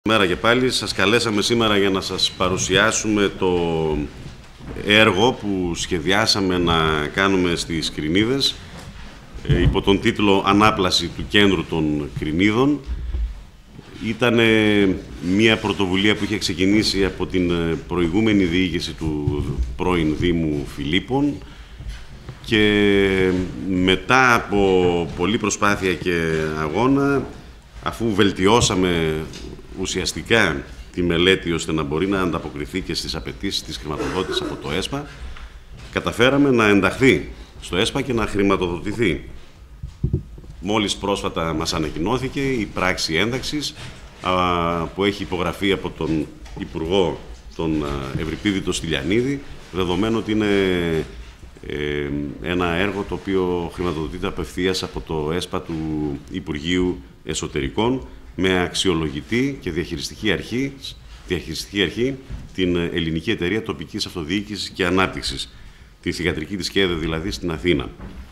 Μέρα και πάλι σας καλέσαμε σήμερα για να σας παρουσιάσουμε το έργο που σχεδιάσαμε να κάνουμε στις Κρινίδες υπό τον τίτλο «Ανάπλαση του κέντρου των Κρινίδων». Ήταν μια πρωτοβουλία που είχε ξεκινήσει από την προηγούμενη διοίκηση του πρώην Δήμου Φιλίππων και μετά από πολλή προσπάθεια και αγώνα, αφού βελτιώσαμε ουσιαστικά τη μελέτη ώστε να μπορεί να ανταποκριθεί και στις απαιτήσεις της χρηματοδότησης από το ΕΣΠΑ, καταφέραμε να ενταχθεί στο ΕΣΠΑ και να χρηματοδοτηθεί. Μόλις πρόσφατα μας ανακοινώθηκε η πράξη ένταξης που έχει υπογραφεί από τον Υπουργό, τον Ευρυπίδη Στυλιανίδη, δεδομένου ότι είναι ένα έργο το οποίο χρηματοδοτείται απευθείας από το ΕΣΠΑ του Υπουργείου Εσωτερικών με αξιολογητή και διαχειριστική αρχή την Ελληνική Εταιρεία Τοπικής Αυτοδιοίκησης και Ανάπτυξης, τη θυγατρική της ΚΕΔΕ δηλαδή στην Αθήνα.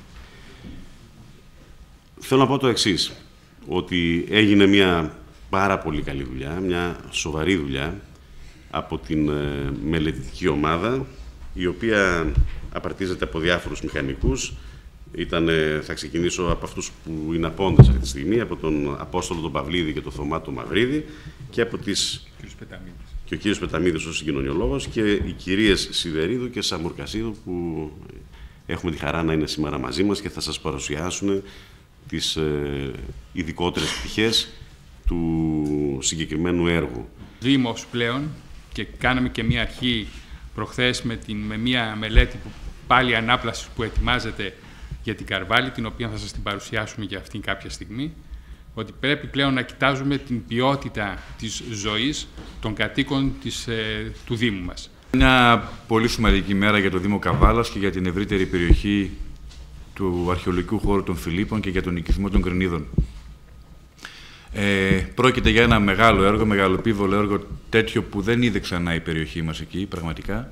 Θέλω να πω το εξής, ότι έγινε μια πάρα πολύ καλή δουλειά, μια σοβαρή δουλειά από την μελετητική ομάδα, η οποία απαρτίζεται από διάφορους μηχανικούς. Θα ξεκινήσω από αυτούς που είναι απόντες αυτή τη στιγμή, από τον Απόστολο τον Παυλίδη και τον Θωμά τον Μαυρίδη και από και ο κύριος Πεταμίδης ως συγκοινωνιολόγος και οι κυρίες Σιδερίδου και Σαμουρκασίδου που έχουμε τη χαρά να είναι σήμερα μαζί μας και θα σας παρουσιάσουν τις ειδικότερες πτυχές του συγκεκριμένου έργου. Δήμος πλέον, και κάναμε και μία αρχή προχθές με μία μελέτη που πάλι ανάπλαση που ετοιμάζεται για την Καρβάλη, την οποία θα σας την παρουσιάσουμε και αυτήν κάποια στιγμή, ότι πρέπει πλέον να κοιτάζουμε την ποιότητα της ζωής των κατοίκων του Δήμου μας. Μια πολύ σημαντική μέρα για το Δήμο Καβάλας και για την ευρύτερη περιοχή του αρχαιολογικού χώρου των Φιλίππων και για τον οικισμό των Κρινίδων. Πρόκειται για ένα μεγάλο έργο, μεγαλοπίβολο έργο, τέτοιο που δεν είδε ξανά η περιοχή μας εκεί, πραγματικά,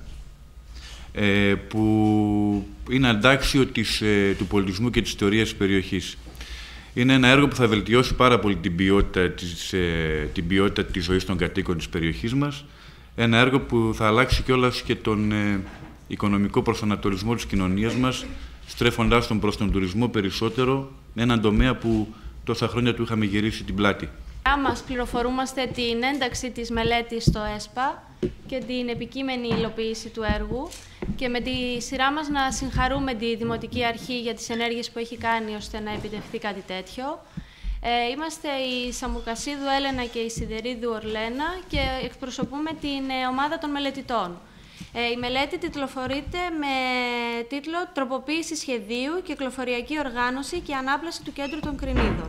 που είναι αντάξιο του πολιτισμού και της ιστορίας της περιοχής. Είναι ένα έργο που θα βελτιώσει πάρα πολύ την ποιότητα της ζωής των κατοίκων της περιοχής μας. Ένα έργο που θα αλλάξει κιόλας και τον οικονομικό προσανατολισμό της κοινωνίας μας, στρέφοντάς τον προς τον τουρισμό περισσότερο, έναν τομέα που τόσα χρόνια του είχαμε γυρίσει την πλάτη. Μας πληροφορούμαστε την ένταξη της μελέτης στο ΕΣΠΑ και την επικείμενη υλοποίηση του έργου και με τη σειρά μας να συγχαρούμε τη Δημοτική Αρχή για τις ενέργειες που έχει κάνει ώστε να επιτευχθεί κάτι τέτοιο. Είμαστε η Σαμουρκασίδου Έλενα και η Σιδερίδου Ορλένα και εκπροσωπούμε την ομάδα των μελετητών. Η μελέτη τιτλοφορείται με τίτλο «Τροποποίηση σχεδίου, κυκλοφοριακή οργάνωση και ανάπλαση του κέντρου των Κρινίδων».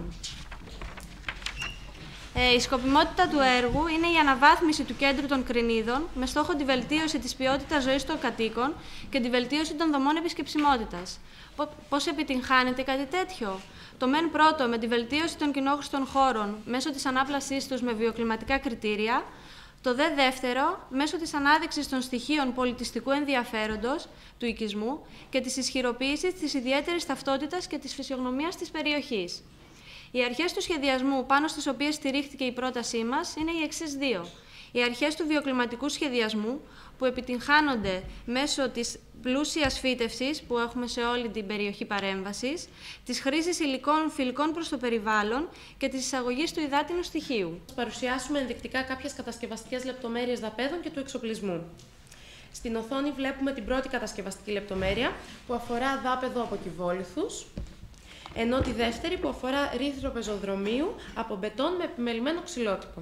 Η σκοπιμότητα του έργου είναι η αναβάθμιση του κέντρου των Κρινίδων με στόχο τη βελτίωση της ποιότητας ζωής των κατοίκων και τη βελτίωση των δομών επισκεψιμότητας. Πώς επιτυγχάνεται κάτι τέτοιο? Το μεν πρώτο με τη βελτίωση των κοινόχρηστων χώρων μέσω της ανάπλασής τους με βιοκλιματικά κριτήρια, το δε δεύτερο μέσω της ανάδειξης των στοιχείων πολιτιστικού ενδιαφέροντος του οικισμού και της ισχυροποίησης της ιδιαίτερης ταυτότητας και της φυσιογνωμίας της περιοχής. Οι αρχές του σχεδιασμού πάνω στις οποίες στηρίχθηκε η πρότασή μας είναι οι εξής δύο. Οι αρχές του βιοκλιματικού σχεδιασμού που επιτυγχάνονται μέσω της πλούσιας φύτευσης που έχουμε σε όλη την περιοχή παρέμβασης, της χρήσης υλικών φιλικών προς το περιβάλλον και της εισαγωγής του υδάτινου στοιχείου. Θα παρουσιάσουμε ενδεικτικά κάποιες κατασκευαστικές λεπτομέρειες δαπέδων και του εξοπλισμού. Στην οθόνη βλέπουμε την πρώτη κατασκευαστική λεπτομέρεια που αφορά δάπεδο από κυβόλιθους, ενώ τη δεύτερη που αφορά ρήθρο πεζοδρομίου από μπετόν με επιμελημένο ξυλότυπο.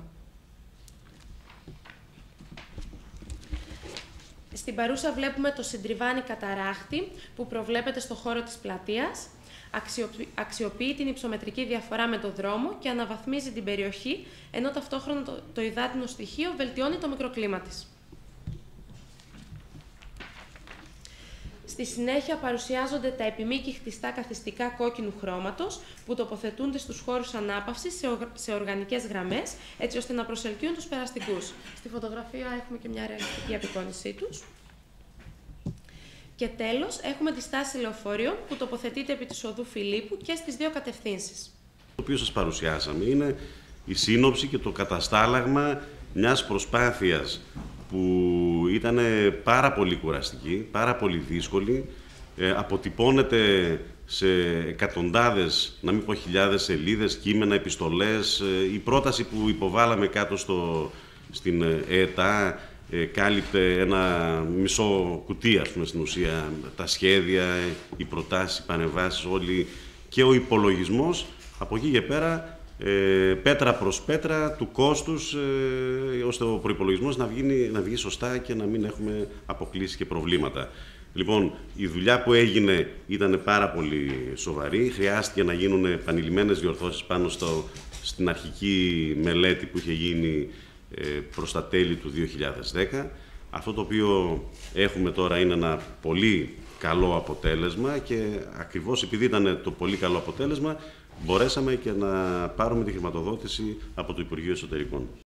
Στην παρούσα βλέπουμε το συντριβάνι καταράχτη που προβλέπεται στο χώρο της πλατείας, αξιοποιεί την υψομετρική διαφορά με το δρόμο και αναβαθμίζει την περιοχή, ενώ ταυτόχρονα το υδάτινο στοιχείο βελτιώνει το μικροκλίμα της. Στη συνέχεια παρουσιάζονται τα επιμήκη χτιστά καθιστικά κόκκινου χρώματος που τοποθετούνται στους χώρους ανάπαυσης σε οργανικές γραμμές, έτσι ώστε να προσελκύουν τους περαστικούς. Στη φωτογραφία έχουμε και μια ρεαλιστική απεικόνισή τους. Και τέλος, έχουμε τη στάση λεωφορείων που τοποθετείται επί της οδού Φιλίππου και στις δύο κατευθύνσεις. Το οποίο σας παρουσιάσαμε είναι η σύνοψη και το καταστάλαγμα μιας προσπάθειας που ήταν πάρα πολύ κουραστική, πάρα πολύ δύσκολη, αποτυπώνεται σε εκατοντάδες, να μην πω χιλιάδες σελίδες, κείμενα, επιστολές. Η πρόταση που υποβάλαμε κάτω στην ΕΤΑ κάλυπτε ένα μισό κουτί, ας πούμε, στην ουσία, τα σχέδια, οι προτάσεις, οι πανεβάσεις, όλοι, και ο υπολογισμός από εκεί και πέρα, πέτρα προς πέτρα του κόστους, ώστε ο προϋπολογισμός να βγει σωστά και να μην έχουμε αποκλήσεις και προβλήματα. Λοιπόν, η δουλειά που έγινε ήταν πάρα πολύ σοβαρή. Χρειάστηκε να γίνουν επανειλημμένες διορθώσεις πάνω στην αρχική μελέτη που είχε γίνει προς τα τέλη του 2010. Αυτό το οποίο έχουμε τώρα είναι ένα πολύ καλό αποτέλεσμα και ακριβώς επειδή ήταν το πολύ καλό αποτέλεσμα, μπορέσαμε και να πάρουμε τη χρηματοδότηση από το Υπουργείο Εσωτερικών.